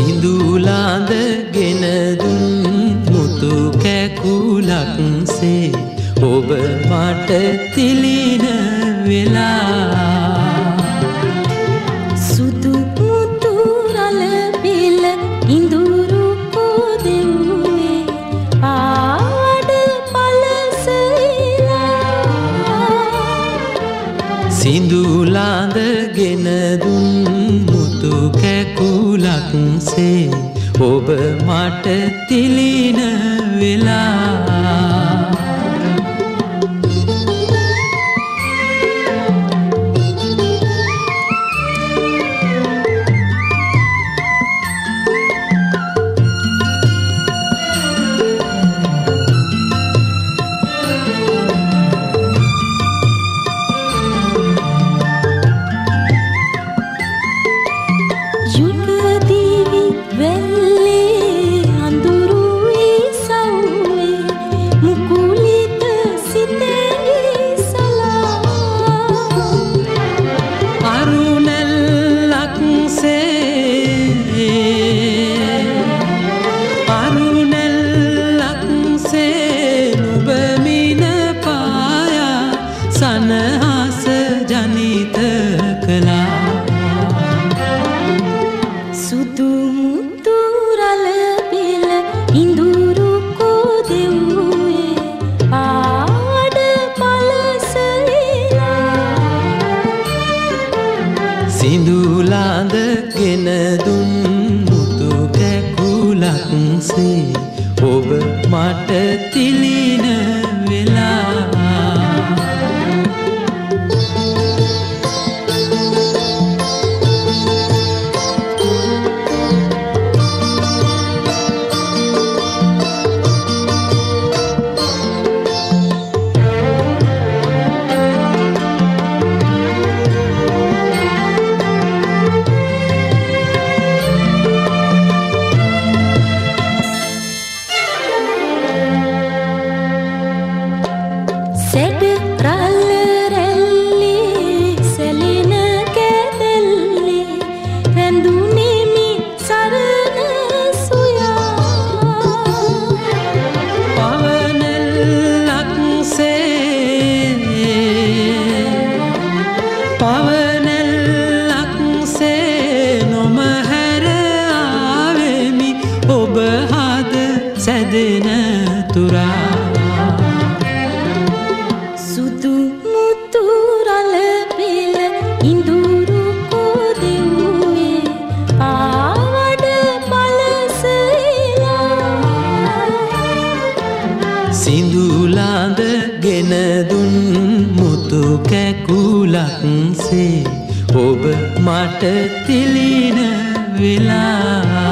සිඳුලාඳ ගෙන දුන් මුතු කැකුලක්සේ ඔබ මට තිලින වෙලා සුදු මුතු රළ පිළ ඉඳුරු කොදෙව්වේ පාඩ පලසෙලා සිඳුලාඳ ගෙන දුන් මුතු කැකුලක්සේ ඔබ මට තිලින වෙලා සනහස ජනිත කළා සුදු මුතු රළ පිළ ඉඳුරු කොදෙව්වේ පාඩ පලසෙලා සිඳුලාඳ ගෙන දුන් මුතු කැකුලක්සේ ඔබ මට තිලින වෙලා සෙඩ රළ රැල්ලි සැලෙන කැදැල්ලි රැඳුනෙමි සරණ සොයා පවනැල්ලක්සේ නොමහැර ආවෙමි ඔබ හද සැදෙන තුරා සුදු මුතු රළ පිළ ඉඳුරු කොදෙව්වේ පාවඩ පලසෙලා සිඳුලාඳ ගෙන දුන් මුතු කැකුලක්සේ ඔබ මට තිලින වෙලා